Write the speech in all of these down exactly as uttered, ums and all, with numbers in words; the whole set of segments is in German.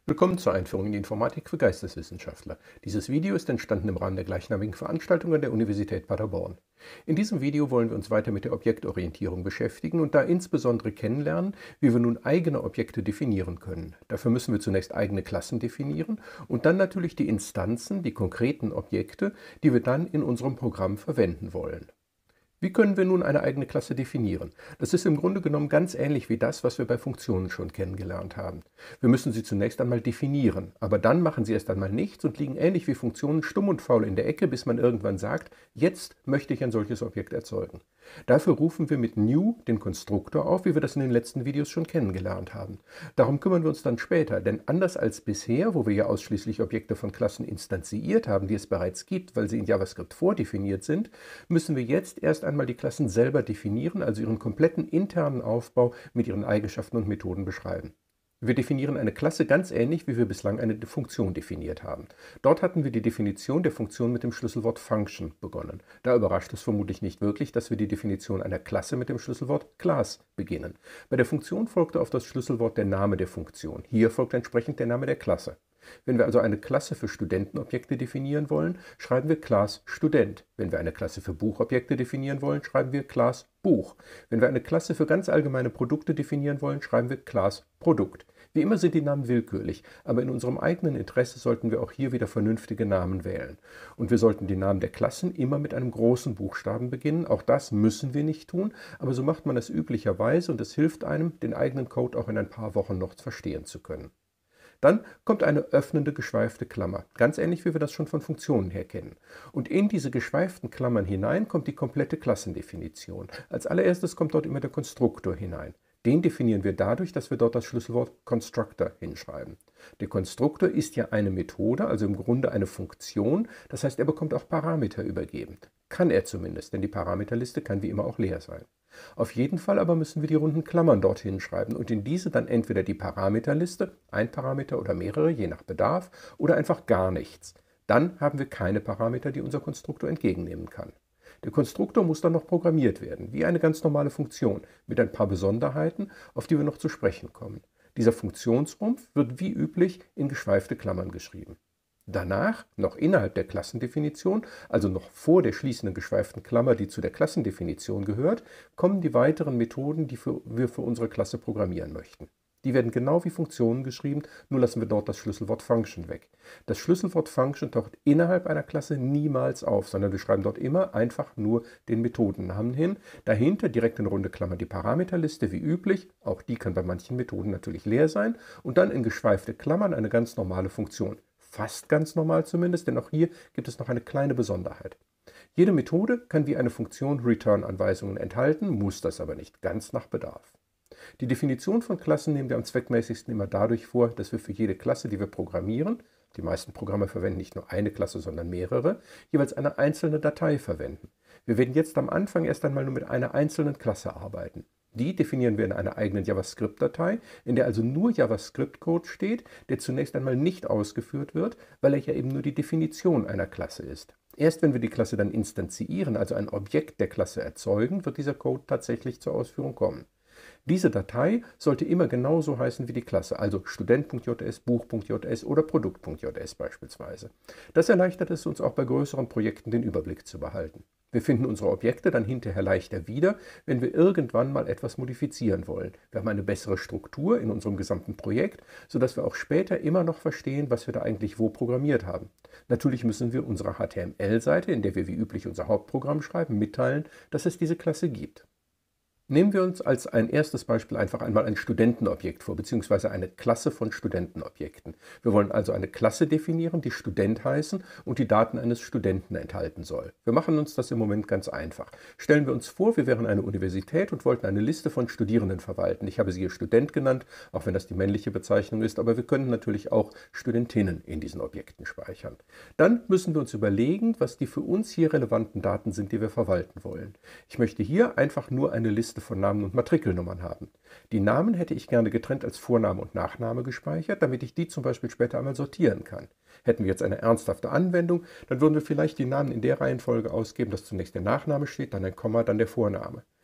Willkommen zur Einführung in die Informatik für Geisteswissenschaftler. Dieses Video ist entstanden im Rahmen der gleichnamigen Veranstaltung an der Universität Paderborn. In diesem Video wollen wir uns weiter mit der Objektorientierung beschäftigen und da insbesondere kennenlernen, wie wir nun eigene Objekte definieren können. Dafür müssen wir zunächst eigene Klassen definieren und dann natürlich die Instanzen, die konkreten Objekte, die wir dann in unserem Programm verwenden wollen. Wie können wir nun eine eigene Klasse definieren? Das ist im Grunde genommen ganz ähnlich wie das, was wir bei Funktionen schon kennengelernt haben. Wir müssen sie zunächst einmal definieren, aber dann machen sie erst einmal nichts und liegen ähnlich wie Funktionen stumm und faul in der Ecke, bis man irgendwann sagt, jetzt möchte ich ein solches Objekt erzeugen. Dafür rufen wir mit New den Konstruktor auf, wie wir das in den letzten Videos schon kennengelernt haben. Darum kümmern wir uns dann später, denn anders als bisher, wo wir ja ausschließlich Objekte von Klassen instanziert haben, die es bereits gibt, weil sie in JavaScript vordefiniert sind, müssen wir jetzt erst einmal die Klassen selber definieren, also ihren kompletten internen Aufbau mit ihren Eigenschaften und Methoden beschreiben. Wir definieren eine Klasse ganz ähnlich, wie wir bislang eine Funktion definiert haben. Dort hatten wir die Definition der Funktion mit dem Schlüsselwort Function begonnen. Da überrascht es vermutlich nicht wirklich, dass wir die Definition einer Klasse mit dem Schlüsselwort Class beginnen. Bei der Funktion folgte auf das Schlüsselwort der Name der Funktion. Hier folgt entsprechend der Name der Klasse. Wenn wir also eine Klasse für Studentenobjekte definieren wollen, schreiben wir Class Student. Wenn wir eine Klasse für Buchobjekte definieren wollen, schreiben wir Class Buch. Wenn wir eine Klasse für ganz allgemeine Produkte definieren wollen, schreiben wir Class Produkt. Wie immer sind die Namen willkürlich, aber in unserem eigenen Interesse sollten wir auch hier wieder vernünftige Namen wählen. Und wir sollten die Namen der Klassen immer mit einem großen Buchstaben beginnen. Auch das müssen wir nicht tun, aber so macht man es üblicherweise und es hilft einem, den eigenen Code auch in ein paar Wochen noch verstehen zu können. Dann kommt eine öffnende, geschweifte Klammer, ganz ähnlich wie wir das schon von Funktionen her kennen. Und in diese geschweiften Klammern hinein kommt die komplette Klassendefinition. Als allererstes kommt dort immer der Konstruktor hinein. Den definieren wir dadurch, dass wir dort das Schlüsselwort Constructor hinschreiben. Der Konstruktor ist ja eine Methode, also im Grunde eine Funktion, das heißt, er bekommt auch Parameter übergeben. Kann er zumindest, denn die Parameterliste kann wie immer auch leer sein. Auf jeden Fall aber müssen wir die runden Klammern dorthin schreiben und in diese dann entweder die Parameterliste, ein Parameter oder mehrere, je nach Bedarf, oder einfach gar nichts. Dann haben wir keine Parameter, die unser Konstruktor entgegennehmen kann. Der Konstruktor muss dann noch programmiert werden, wie eine ganz normale Funktion, mit ein paar Besonderheiten, auf die wir noch zu sprechen kommen. Dieser Funktionsrumpf wird wie üblich in geschweifte Klammern geschrieben. Danach, noch innerhalb der Klassendefinition, also noch vor der schließenden geschweiften Klammer, die zu der Klassendefinition gehört, kommen die weiteren Methoden, die für, wir für unsere Klasse programmieren möchten. Die werden genau wie Funktionen geschrieben, nur lassen wir dort das Schlüsselwort Function weg. Das Schlüsselwort Function taucht innerhalb einer Klasse niemals auf, sondern wir schreiben dort immer einfach nur den Methodennamen hin. Dahinter direkt in runde Klammer die Parameterliste wie üblich, auch die kann bei manchen Methoden natürlich leer sein, und dann in geschweifte Klammern eine ganz normale Funktion. Fast ganz normal zumindest, denn auch hier gibt es noch eine kleine Besonderheit. Jede Methode kann wie eine Funktion Return-Anweisungen enthalten, muss das aber nicht, ganz nach Bedarf. Die Definition von Klassen nehmen wir am zweckmäßigsten immer dadurch vor, dass wir für jede Klasse, die wir programmieren, die meisten Programme verwenden nicht nur eine Klasse, sondern mehrere, jeweils eine einzelne Datei verwenden. Wir werden jetzt am Anfang erst einmal nur mit einer einzelnen Klasse arbeiten. Die definieren wir in einer eigenen JavaScript-Datei, in der also nur JavaScript-Code steht, der zunächst einmal nicht ausgeführt wird, weil er ja eben nur die Definition einer Klasse ist. Erst wenn wir die Klasse dann instanzieren, also ein Objekt der Klasse erzeugen, wird dieser Code tatsächlich zur Ausführung kommen. Diese Datei sollte immer genauso heißen wie die Klasse, also student.js, buch.js oder produkt.js beispielsweise. Das erleichtert es uns auch bei größeren Projekten, den Überblick zu behalten. Wir finden unsere Objekte dann hinterher leichter wieder, wenn wir irgendwann mal etwas modifizieren wollen. Wir haben eine bessere Struktur in unserem gesamten Projekt, sodass wir auch später immer noch verstehen, was wir da eigentlich wo programmiert haben. Natürlich müssen wir unserer H T M L-Seite, in der wir wie üblich unser Hauptprogramm schreiben, mitteilen, dass es diese Klasse gibt. Nehmen wir uns als ein erstes Beispiel einfach einmal ein Studentenobjekt vor, beziehungsweise eine Klasse von Studentenobjekten. Wir wollen also eine Klasse definieren, die Student heißen und die Daten eines Studenten enthalten soll. Wir machen uns das im Moment ganz einfach. Stellen wir uns vor, wir wären eine Universität und wollten eine Liste von Studierenden verwalten. Ich habe sie hier Student genannt, auch wenn das die männliche Bezeichnung ist, aber wir können natürlich auch Studentinnen in diesen Objekten speichern. Dann müssen wir uns überlegen, was die für uns hier relevanten Daten sind, die wir verwalten wollen. Ich möchte hier einfach nur eine Liste von Namen und Matrikelnummern haben. Die Namen hätte ich gerne getrennt als Vorname und Nachname gespeichert, damit ich die zum Beispiel später einmal sortieren kann. Hätten wir jetzt eine ernsthafte Anwendung, dann würden wir vielleicht die Namen in der Reihenfolge ausgeben, dass zunächst der Nachname steht, dann ein Komma, dann der Vorname.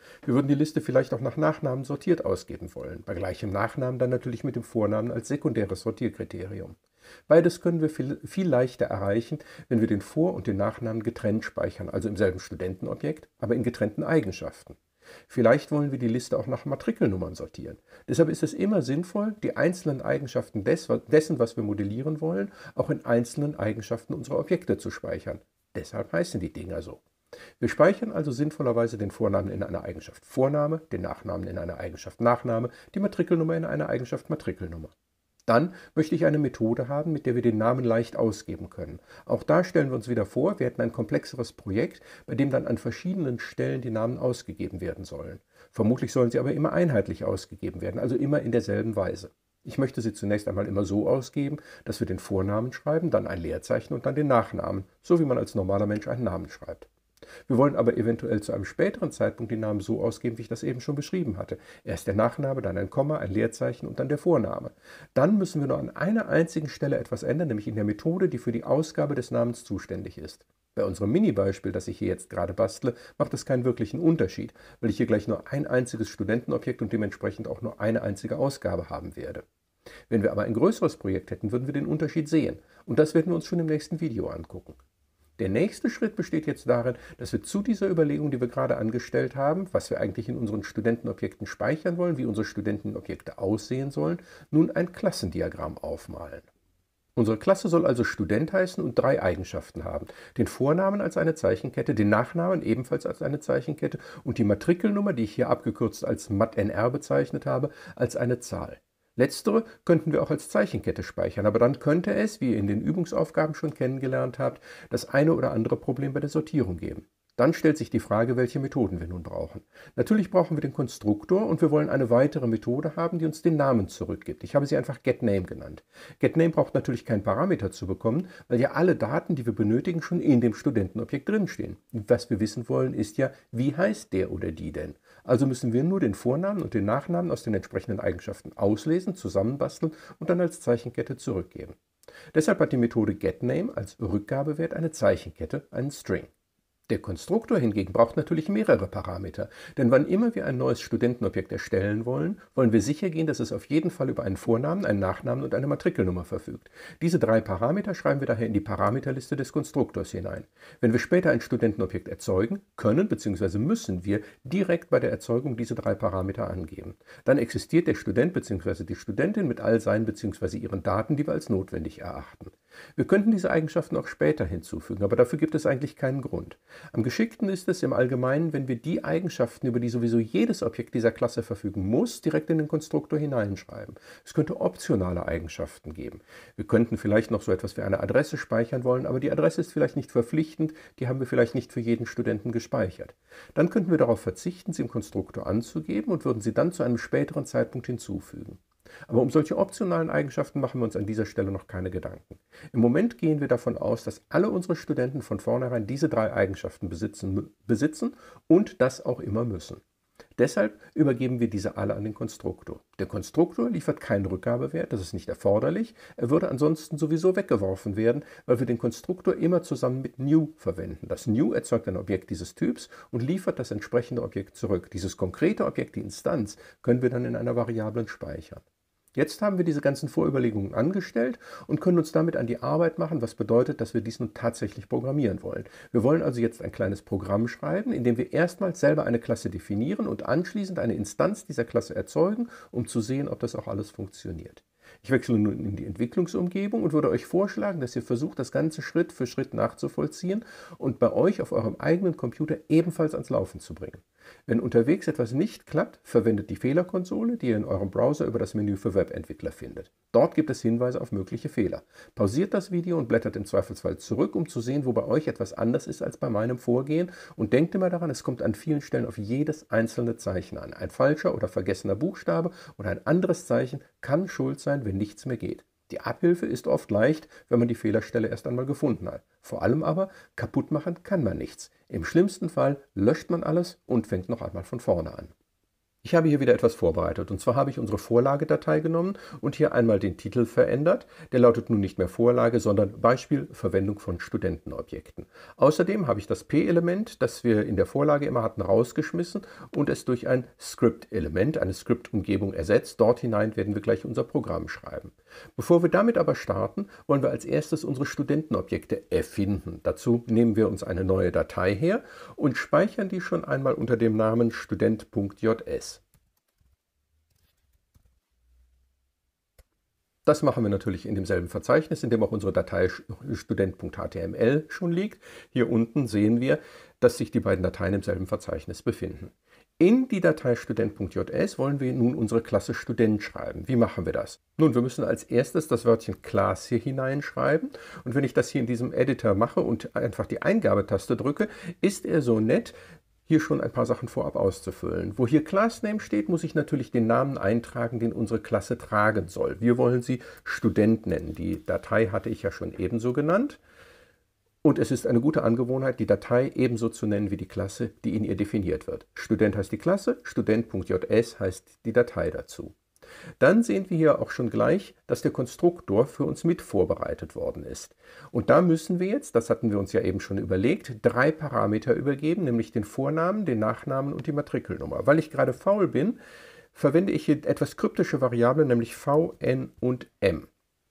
Wir würden die Liste vielleicht auch nach Nachnamen sortiert ausgeben wollen, bei gleichem Nachnamen dann natürlich mit dem Vornamen als sekundäres Sortierkriterium. Beides können wir viel, viel leichter erreichen, wenn wir den Vor- und den Nachnamen getrennt speichern, also im selben Studentenobjekt, aber in getrennten Eigenschaften. Vielleicht wollen wir die Liste auch nach Matrikelnummern sortieren. Deshalb ist es immer sinnvoll, die einzelnen Eigenschaften des, dessen, was wir modellieren wollen, auch in einzelnen Eigenschaften unserer Objekte zu speichern. Deshalb heißen die Dinger so. Wir speichern also sinnvollerweise den Vornamen in einer Eigenschaft Vorname, den Nachnamen in einer Eigenschaft Nachname, die Matrikelnummer in einer Eigenschaft Matrikelnummer. Dann möchte ich eine Methode haben, mit der wir den Namen leicht ausgeben können. Auch da stellen wir uns wieder vor, wir hätten ein komplexeres Projekt, bei dem dann an verschiedenen Stellen die Namen ausgegeben werden sollen. Vermutlich sollen sie aber immer einheitlich ausgegeben werden, also immer in derselben Weise. Ich möchte sie zunächst einmal immer so ausgeben, dass wir den Vornamen schreiben, dann ein Leerzeichen und dann den Nachnamen, so wie man als normaler Mensch einen Namen schreibt. Wir wollen aber eventuell zu einem späteren Zeitpunkt den Namen so ausgeben, wie ich das eben schon beschrieben hatte. Erst der Nachname, dann ein Komma, ein Leerzeichen und dann der Vorname. Dann müssen wir nur an einer einzigen Stelle etwas ändern, nämlich in der Methode, die für die Ausgabe des Namens zuständig ist. Bei unserem Mini-Beispiel, das ich hier jetzt gerade bastle, macht es keinen wirklichen Unterschied, weil ich hier gleich nur ein einziges Studentenobjekt und dementsprechend auch nur eine einzige Ausgabe haben werde. Wenn wir aber ein größeres Projekt hätten, würden wir den Unterschied sehen. Und das werden wir uns schon im nächsten Video angucken. Der nächste Schritt besteht jetzt darin, dass wir zu dieser Überlegung, die wir gerade angestellt haben, was wir eigentlich in unseren Studentenobjekten speichern wollen, wie unsere Studentenobjekte aussehen sollen, nun ein Klassendiagramm aufmalen. Unsere Klasse soll also Student heißen und drei Eigenschaften haben. Den Vornamen als eine Zeichenkette, den Nachnamen ebenfalls als eine Zeichenkette und die Matrikelnummer, die ich hier abgekürzt als M A T N R bezeichnet habe, als eine Zahl. Letztere könnten wir auch als Zeichenkette speichern, aber dann könnte es, wie ihr in den Übungsaufgaben schon kennengelernt habt, das eine oder andere Problem bei der Sortierung geben. Dann stellt sich die Frage, welche Methoden wir nun brauchen. Natürlich brauchen wir den Konstruktor und wir wollen eine weitere Methode haben, die uns den Namen zurückgibt. Ich habe sie einfach getName genannt. getName braucht natürlich keinen Parameter zu bekommen, weil ja alle Daten, die wir benötigen, schon in dem Studentenobjekt drinstehen. Und was wir wissen wollen, ist ja, wie heißt der oder die denn? Also müssen wir nur den Vornamen und den Nachnamen aus den entsprechenden Eigenschaften auslesen, zusammenbasteln und dann als Zeichenkette zurückgeben. Deshalb hat die Methode getName als Rückgabewert eine Zeichenkette, einen String. Der Konstruktor hingegen braucht natürlich mehrere Parameter, denn wann immer wir ein neues Studentenobjekt erstellen wollen, wollen wir sicher gehen, dass es auf jeden Fall über einen Vornamen, einen Nachnamen und eine Matrikelnummer verfügt. Diese drei Parameter schreiben wir daher in die Parameterliste des Konstruktors hinein. Wenn wir später ein Studentenobjekt erzeugen, können bzw. müssen wir direkt bei der Erzeugung diese drei Parameter angeben. Dann existiert der Student bzw. die Studentin mit all seinen bzw. ihren Daten, die wir als notwendig erachten. Wir könnten diese Eigenschaften auch später hinzufügen, aber dafür gibt es eigentlich keinen Grund. Am geschickten ist es im Allgemeinen, wenn wir die Eigenschaften, über die sowieso jedes Objekt dieser Klasse verfügen muss, direkt in den Konstruktor hineinschreiben. Es könnte optionale Eigenschaften geben. Wir könnten vielleicht noch so etwas wie eine Adresse speichern wollen, aber die Adresse ist vielleicht nicht verpflichtend, die haben wir vielleicht nicht für jeden Studenten gespeichert. Dann könnten wir darauf verzichten, sie im Konstruktor anzugeben und würden sie dann zu einem späteren Zeitpunkt hinzufügen. Aber um solche optionalen Eigenschaften machen wir uns an dieser Stelle noch keine Gedanken. Im Moment gehen wir davon aus, dass alle unsere Studenten von vornherein diese drei Eigenschaften besitzen, besitzen und das auch immer müssen. Deshalb übergeben wir diese alle an den Konstruktor. Der Konstruktor liefert keinen Rückgabewert, das ist nicht erforderlich. Er würde ansonsten sowieso weggeworfen werden, weil wir den Konstruktor immer zusammen mit New verwenden. Das New erzeugt ein Objekt dieses Typs und liefert das entsprechende Objekt zurück. Dieses konkrete Objekt, die Instanz, können wir dann in einer Variablen speichern. Jetzt haben wir diese ganzen Vorüberlegungen angestellt und können uns damit an die Arbeit machen, was bedeutet, dass wir dies nun tatsächlich programmieren wollen. Wir wollen also jetzt ein kleines Programm schreiben, in dem wir erstmals selber eine Klasse definieren und anschließend eine Instanz dieser Klasse erzeugen, um zu sehen, ob das auch alles funktioniert. Ich wechsle nun in die Entwicklungsumgebung und würde euch vorschlagen, dass ihr versucht, das Ganze Schritt für Schritt nachzuvollziehen und bei euch auf eurem eigenen Computer ebenfalls ans Laufen zu bringen. Wenn unterwegs etwas nicht klappt, verwendet die Fehlerkonsole, die ihr in eurem Browser über das Menü für Webentwickler findet. Dort gibt es Hinweise auf mögliche Fehler. Pausiert das Video und blättert im Zweifelsfall zurück, um zu sehen, wo bei euch etwas anders ist als bei meinem Vorgehen. Und denkt immer daran, es kommt an vielen Stellen auf jedes einzelne Zeichen an. Ein falscher oder vergessener Buchstabe oder ein anderes Zeichen kann schuld sein, wenn nichts mehr geht. Die Abhilfe ist oft leicht, wenn man die Fehlerstelle erst einmal gefunden hat. Vor allem aber, kaputt machen kann man nichts. Im schlimmsten Fall löscht man alles und fängt noch einmal von vorne an. Ich habe hier wieder etwas vorbereitet, und zwar habe ich unsere Vorlagedatei genommen und hier einmal den Titel verändert. Der lautet nun nicht mehr Vorlage, sondern Beispiel Verwendung von Studentenobjekten. Außerdem habe ich das P-Element, das wir in der Vorlage immer hatten, rausgeschmissen und es durch ein Script-Element, eine Script-Umgebung ersetzt. Dort hinein werden wir gleich unser Programm schreiben. Bevor wir damit aber starten, wollen wir als erstes unsere Studentenobjekte erfinden. Dazu nehmen wir uns eine neue Datei her und speichern die schon einmal unter dem Namen student.js. Das machen wir natürlich in demselben Verzeichnis, in dem auch unsere Datei student.html schon liegt. Hier unten sehen wir, dass sich die beiden Dateien im selben Verzeichnis befinden. In die Datei student.js wollen wir nun unsere Klasse Student schreiben. Wie machen wir das? Nun, wir müssen als erstes das Wörtchen Class hier hineinschreiben. Und wenn ich das hier in diesem Editor mache und einfach die Eingabetaste drücke, ist er so nett, hier schon ein paar Sachen vorab auszufüllen. Wo hier Classname steht, muss ich natürlich den Namen eintragen, den unsere Klasse tragen soll. Wir wollen sie Student nennen. Die Datei hatte ich ja schon ebenso genannt. Und es ist eine gute Angewohnheit, die Datei ebenso zu nennen wie die Klasse, die in ihr definiert wird. Student heißt die Klasse, student.js heißt die Datei dazu. Dann sehen wir hier auch schon gleich, dass der Konstruktor für uns mit vorbereitet worden ist. Und da müssen wir jetzt, das hatten wir uns ja eben schon überlegt, drei Parameter übergeben, nämlich den Vornamen, den Nachnamen und die Matrikelnummer. Weil ich gerade faul bin, verwende ich hier etwas kryptische Variablen, nämlich v, n und m.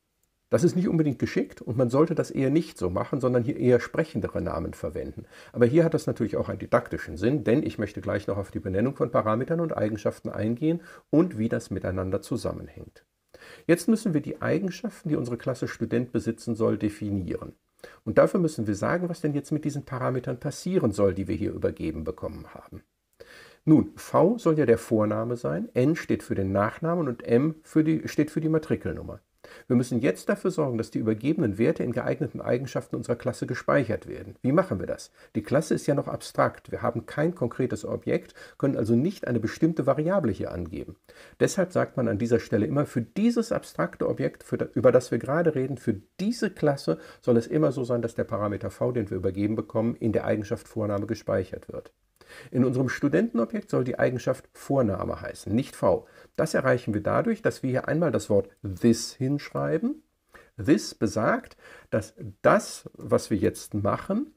Das ist nicht unbedingt geschickt und man sollte das eher nicht so machen, sondern hier eher sprechendere Namen verwenden. Aber hier hat das natürlich auch einen didaktischen Sinn, denn ich möchte gleich noch auf die Benennung von Parametern und Eigenschaften eingehen und wie das miteinander zusammenhängt. Jetzt müssen wir die Eigenschaften, die unsere Klasse Student besitzen soll, definieren. Und dafür müssen wir sagen, was denn jetzt mit diesen Parametern passieren soll, die wir hier übergeben bekommen haben. Nun, v soll ja der Vorname sein, n steht für den Nachnamen und m für die, steht für die Matrikelnummer. Wir müssen jetzt dafür sorgen, dass die übergebenen Werte in geeigneten Eigenschaften unserer Klasse gespeichert werden. Wie machen wir das? Die Klasse ist ja noch abstrakt. Wir haben kein konkretes Objekt, können also nicht eine bestimmte Variable hier angeben. Deshalb sagt man an dieser Stelle immer, für dieses abstrakte Objekt, für das, über das wir gerade reden, für diese Klasse soll es immer so sein, dass der Parameter v, den wir übergeben bekommen, in der Eigenschaft Vorname gespeichert wird. In unserem Studentenobjekt soll die Eigenschaft Vorname heißen, nicht v. Das erreichen wir dadurch, dass wir hier einmal das Wort this hinschreiben. This besagt, dass das, was wir jetzt machen,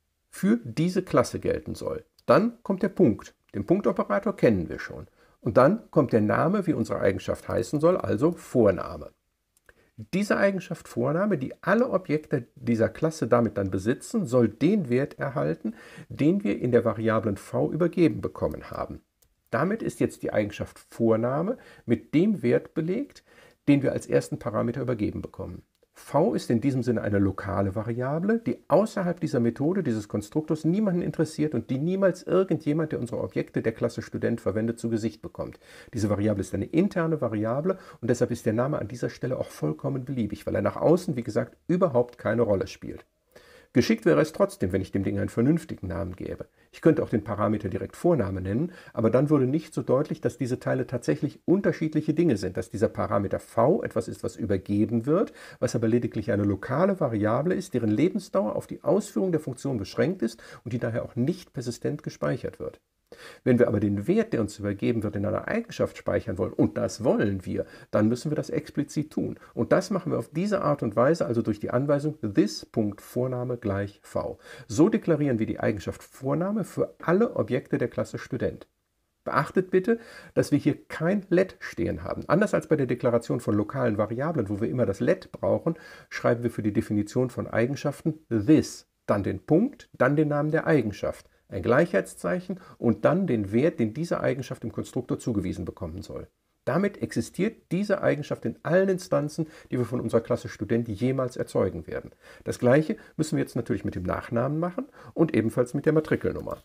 für diese Klasse gelten soll. Dann kommt der Punkt. Den Punktoperator kennen wir schon. Und dann kommt der Name, wie unsere Eigenschaft heißen soll, also Vorname. Diese Eigenschaft Vorname, die alle Objekte dieser Klasse damit dann besitzen, soll den Wert erhalten, den wir in der Variablen v übergeben bekommen haben. Damit ist jetzt die Eigenschaft Vorname mit dem Wert belegt, den wir als ersten Parameter übergeben bekommen. V ist in diesem Sinne eine lokale Variable, die außerhalb dieser Methode, dieses Konstruktors, niemanden interessiert und die niemals irgendjemand, der unsere Objekte der Klasse Student verwendet, zu Gesicht bekommt. Diese Variable ist eine interne Variable und deshalb ist der Name an dieser Stelle auch vollkommen beliebig, weil er nach außen, wie gesagt, überhaupt keine Rolle spielt. Geschickt wäre es trotzdem, wenn ich dem Ding einen vernünftigen Namen gäbe. Ich könnte auch den Parameter direkt Vorname nennen, aber dann würde nicht so deutlich, dass diese Teile tatsächlich unterschiedliche Dinge sind, dass dieser Parameter v etwas ist, was übergeben wird, was aber lediglich eine lokale Variable ist, deren Lebensdauer auf die Ausführung der Funktion beschränkt ist und die daher auch nicht persistent gespeichert wird. Wenn wir aber den Wert, der uns übergeben wird, in einer Eigenschaft speichern wollen, und das wollen wir, dann müssen wir das explizit tun. Und das machen wir auf diese Art und Weise, also durch die Anweisung this.Vorname gleich v. So deklarieren wir die Eigenschaft Vorname für alle Objekte der Klasse Student. Beachtet bitte, dass wir hier kein let stehen haben. Anders als bei der Deklaration von lokalen Variablen, wo wir immer das let brauchen, schreiben wir für die Definition von Eigenschaften this, dann den Punkt, dann den Namen der Eigenschaft, ein Gleichheitszeichen und dann den Wert, den diese Eigenschaft im Konstruktor zugewiesen bekommen soll. Damit existiert diese Eigenschaft in allen Instanzen, die wir von unserer Klasse Student jemals erzeugen werden. Das Gleiche müssen wir jetzt natürlich mit dem Nachnamen machen und ebenfalls mit der Matrikelnummer.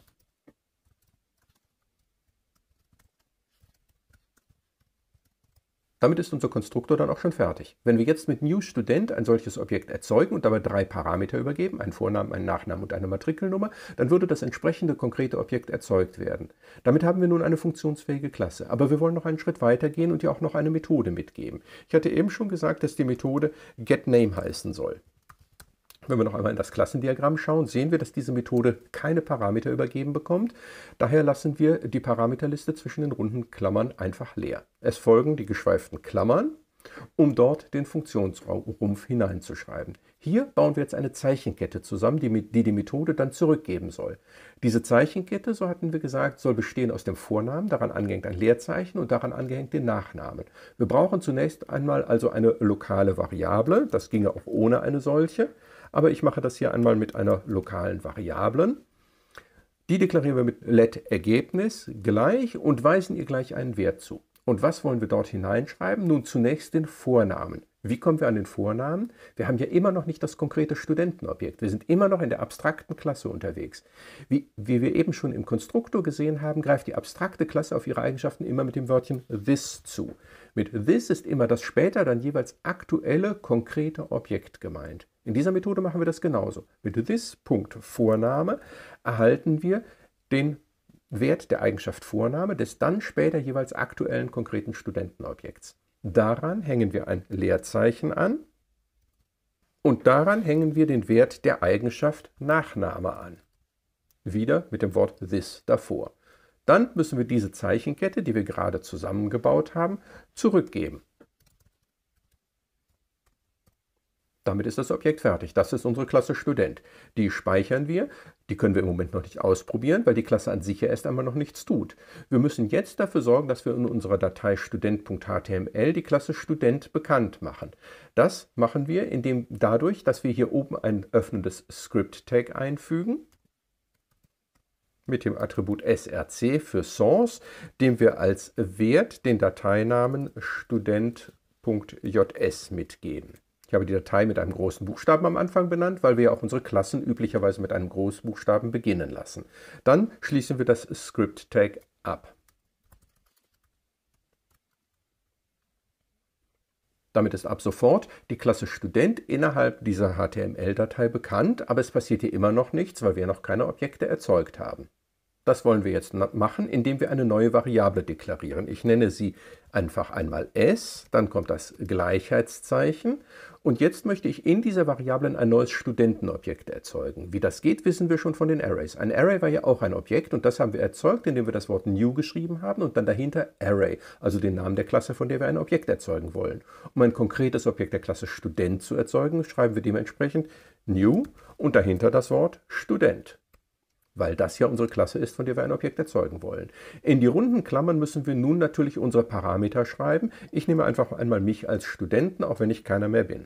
Damit ist unser Konstruktor dann auch schon fertig. Wenn wir jetzt mit newStudent ein solches Objekt erzeugen und dabei drei Parameter übergeben, einen Vornamen, einen Nachnamen und eine Matrikelnummer, dann würde das entsprechende konkrete Objekt erzeugt werden. Damit haben wir nun eine funktionsfähige Klasse. Aber wir wollen noch einen Schritt weiter gehen und ihr auch noch eine Methode mitgeben. Ich hatte eben schon gesagt, dass die Methode getName heißen soll. Wenn wir noch einmal in das Klassendiagramm schauen, sehen wir, dass diese Methode keine Parameter übergeben bekommt. Daher lassen wir die Parameterliste zwischen den runden Klammern einfach leer. Es folgen die geschweiften Klammern, um dort den Funktionsrumpf hineinzuschreiben. Hier bauen wir jetzt eine Zeichenkette zusammen, die die, die Methode dann zurückgeben soll. Diese Zeichenkette, so hatten wir gesagt, soll bestehen aus dem Vornamen, daran angehängt ein Leerzeichen und daran angehängt den Nachnamen. Wir brauchen zunächst einmal also eine lokale Variable, das ginge auch ohne eine solche, aber ich mache das hier einmal mit einer lokalen Variablen. Die deklarieren wir mit let Ergebnis gleich und weisen ihr gleich einen Wert zu. Und was wollen wir dort hineinschreiben? Nun zunächst den Vornamen. Wie kommen wir an den Vornamen? Wir haben ja immer noch nicht das konkrete Studentenobjekt. Wir sind immer noch in der abstrakten Klasse unterwegs. Wie, wie wir eben schon im Konstruktor gesehen haben, greift die abstrakte Klasse auf ihre Eigenschaften immer mit dem Wörtchen this zu. Mit this ist immer das später dann jeweils aktuelle, konkrete Objekt gemeint. In dieser Methode machen wir das genauso. Mit this.Vorname erhalten wir den Wert der Eigenschaft Vorname des dann später jeweils aktuellen konkreten Studentenobjekts. Daran hängen wir ein Leerzeichen an und daran hängen wir den Wert der Eigenschaft Nachname an. Wieder mit dem Wort this davor. Dann müssen wir diese Zeichenkette, die wir gerade zusammengebaut haben, zurückgeben. Damit ist das Objekt fertig. Das ist unsere Klasse Student. Die speichern wir. Die können wir im Moment noch nicht ausprobieren, weil die Klasse an sich ja erst einmal noch nichts tut. Wir müssen jetzt dafür sorgen, dass wir in unserer Datei student.html die Klasse Student bekannt machen. Das machen wir indem, dadurch, dass wir hier oben ein öffnendes Script-Tag einfügen mit dem Attribut src für Source, dem wir als Wert den Dateinamen student.js mitgeben. Ich habe die Datei mit einem großen Buchstaben am Anfang benannt, weil wir ja auch unsere Klassen üblicherweise mit einem Großbuchstaben beginnen lassen. Dann schließen wir das Script-Tag ab. Damit ist ab sofort die Klasse Student innerhalb dieser H T M L-Datei bekannt, aber es passiert hier immer noch nichts, weil wir noch keine Objekte erzeugt haben. Das wollen wir jetzt machen, indem wir eine neue Variable deklarieren. Ich nenne sie einfach einmal s, dann kommt das Gleichheitszeichen und jetzt möchte ich in dieser Variable ein neues Studentenobjekt erzeugen. Wie das geht, wissen wir schon von den Arrays. Ein Array war ja auch ein Objekt und das haben wir erzeugt, indem wir das Wort new geschrieben haben und dann dahinter Array, also den Namen der Klasse, von der wir ein Objekt erzeugen wollen. Um ein konkretes Objekt der Klasse Student zu erzeugen, schreiben wir dementsprechend new und dahinter das Wort Student, weil das ja unsere Klasse ist, von der wir ein Objekt erzeugen wollen. In die runden Klammern müssen wir nun natürlich unsere Parameter schreiben. Ich nehme einfach einmal mich als Studenten, auch wenn ich keiner mehr bin.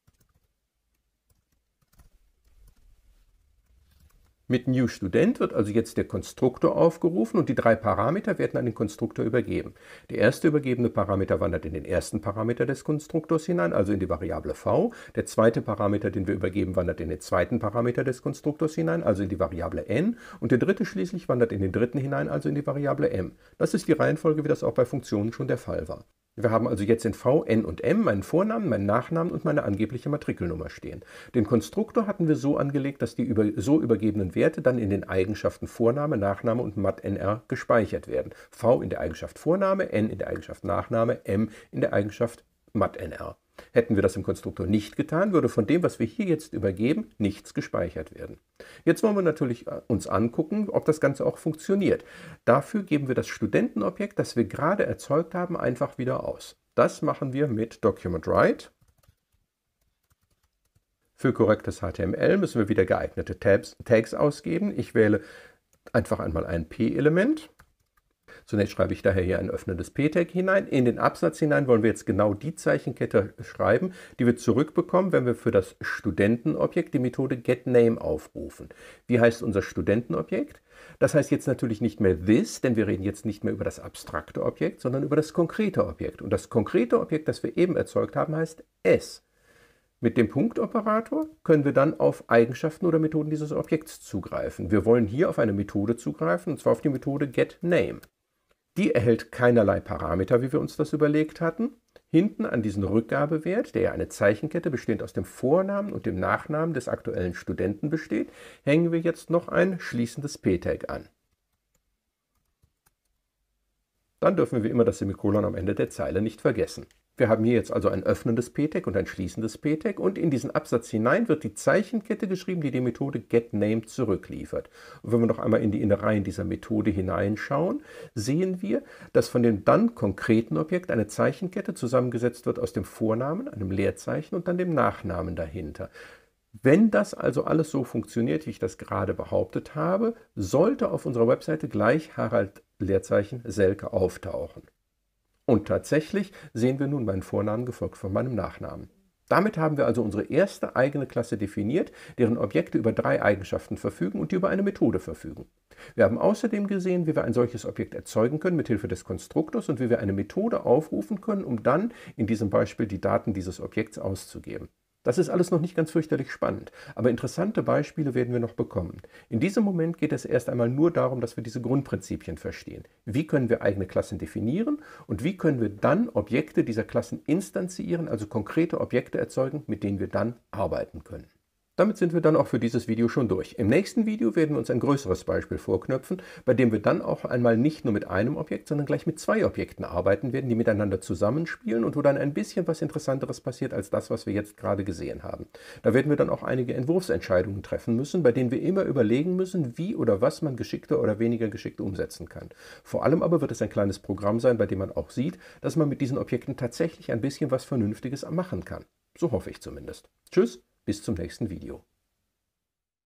Mit newStudent wird also jetzt der Konstruktor aufgerufen und die drei Parameter werden an den Konstruktor übergeben. Der erste übergebene Parameter wandert in den ersten Parameter des Konstruktors hinein, also in die Variable v. Der zweite Parameter, den wir übergeben, wandert in den zweiten Parameter des Konstruktors hinein, also in die Variable n. Und der dritte schließlich wandert in den dritten hinein, also in die Variable m. Das ist die Reihenfolge, wie das auch bei Funktionen schon der Fall war. Wir haben also jetzt in v, n und m meinen Vornamen, meinen Nachnamen und meine angebliche Matrikelnummer stehen. Den Konstruktor hatten wir so angelegt, dass die über, so übergebenen Werte dann in den Eigenschaften Vorname, Nachname und matnr gespeichert werden. V in der Eigenschaft Vorname, n in der Eigenschaft Nachname, m in der Eigenschaft matnr. Hätten wir das im Konstruktor nicht getan, würde von dem, was wir hier jetzt übergeben, nichts gespeichert werden. Jetzt wollen wir natürlich uns angucken, ob das Ganze auch funktioniert. Dafür geben wir das Studentenobjekt, das wir gerade erzeugt haben, einfach wieder aus. Das machen wir mit document_write. Für korrektes H T M L müssen wir wieder geeignete Tabs, Tags ausgeben. Ich wähle einfach einmal ein P-Element. Zunächst schreibe ich daher hier ein öffnendes P-Tag hinein. In den Absatz hinein wollen wir jetzt genau die Zeichenkette schreiben, die wir zurückbekommen, wenn wir für das Studentenobjekt die Methode getName aufrufen. Wie heißt unser Studentenobjekt? Das heißt jetzt natürlich nicht mehr this, denn wir reden jetzt nicht mehr über das abstrakte Objekt, sondern über das konkrete Objekt. Und das konkrete Objekt, das wir eben erzeugt haben, heißt s. Mit dem Punktoperator können wir dann auf Eigenschaften oder Methoden dieses Objekts zugreifen. Wir wollen hier auf eine Methode zugreifen, und zwar auf die Methode getName. Die erhält keinerlei Parameter, wie wir uns das überlegt hatten. Hinten an diesen Rückgabewert, der ja eine Zeichenkette bestehend aus dem Vornamen und dem Nachnamen des aktuellen Studenten besteht, hängen wir jetzt noch ein schließendes P-Tag an. Dann dürfen wir immer das Semikolon am Ende der Zeile nicht vergessen. Wir haben hier jetzt also ein öffnendes P T A G und ein schließendes P T A G und in diesen Absatz hinein wird die Zeichenkette geschrieben, die die Methode getNamed zurückliefert. Und wenn wir noch einmal in die Innereien dieser Methode hineinschauen, sehen wir, dass von dem dann konkreten Objekt eine Zeichenkette zusammengesetzt wird aus dem Vornamen, einem Leerzeichen und dann dem Nachnamen dahinter. Wenn das also alles so funktioniert, wie ich das gerade behauptet habe, sollte auf unserer Webseite gleich Harald Leerzeichen Selke auftauchen. Und tatsächlich sehen wir nun meinen Vornamen gefolgt von meinem Nachnamen. Damit haben wir also unsere erste eigene Klasse definiert, deren Objekte über drei Eigenschaften verfügen und die über eine Methode verfügen. Wir haben außerdem gesehen, wie wir ein solches Objekt erzeugen können mit Hilfe des Konstruktors und wie wir eine Methode aufrufen können, um dann in diesem Beispiel die Daten dieses Objekts auszugeben. Das ist alles noch nicht ganz fürchterlich spannend, aber interessante Beispiele werden wir noch bekommen. In diesem Moment geht es erst einmal nur darum, dass wir diese Grundprinzipien verstehen. Wie können wir eigene Klassen definieren und wie können wir dann Objekte dieser Klassen instanzieren, also konkrete Objekte erzeugen, mit denen wir dann arbeiten können. Damit sind wir dann auch für dieses Video schon durch. Im nächsten Video werden wir uns ein größeres Beispiel vorknöpfen, bei dem wir dann auch einmal nicht nur mit einem Objekt, sondern gleich mit zwei Objekten arbeiten werden, die miteinander zusammenspielen und wo dann ein bisschen was Interessanteres passiert als das, was wir jetzt gerade gesehen haben. Da werden wir dann auch einige Entwurfsentscheidungen treffen müssen, bei denen wir immer überlegen müssen, wie oder was man geschickter oder weniger geschickt umsetzen kann. Vor allem aber wird es ein kleines Programm sein, bei dem man auch sieht, dass man mit diesen Objekten tatsächlich ein bisschen was Vernünftiges machen kann. So hoffe ich zumindest. Tschüss! Bis zum nächsten Video.